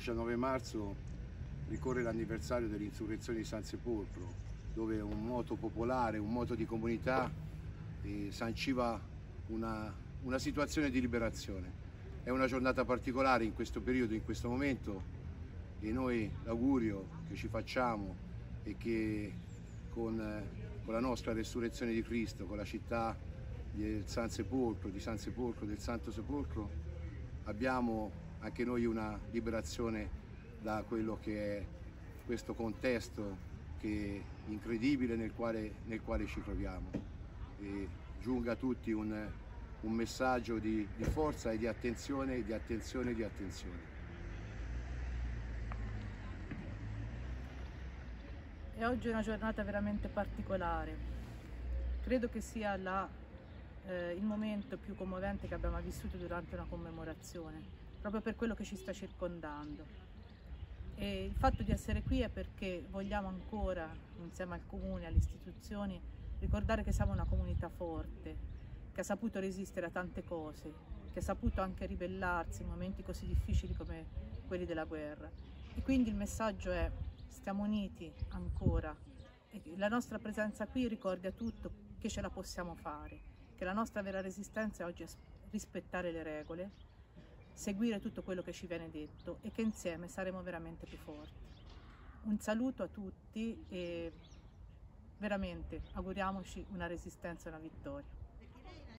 19 marzo ricorre l'anniversario dell'insurrezione di San Sepolcro, dove un moto popolare, un moto di comunità sanciva una situazione di liberazione. È una giornata particolare in questo periodo, in questo momento, e noi l'augurio che ci facciamo è che con la nostra resurrezione di Cristo, con la città del San Sepolcro, del Santo Sepolcro, abbiamo anche noi una liberazione da quello che è questo contesto incredibile nel quale ci troviamo. E giunga a tutti un messaggio di forza e di attenzione, di attenzione, di attenzione. E oggi è una giornata veramente particolare. Credo che sia il momento più commovente che abbiamo vissuto durante una commemorazione, proprio per quello che ci sta circondando. E il fatto di essere qui è perché vogliamo ancora, insieme al Comune, alle istituzioni, ricordare che siamo una comunità forte, che ha saputo resistere a tante cose, che ha saputo anche ribellarsi in momenti così difficili come quelli della guerra. E quindi il messaggio è: stiamo uniti ancora, e la nostra presenza qui ricorda a tutto che ce la possiamo fare, che la nostra vera resistenza oggi è rispettare le regole, seguire tutto quello che ci viene detto e che insieme saremo veramente più forti. Un saluto a tutti e veramente auguriamoci una resistenza e una vittoria.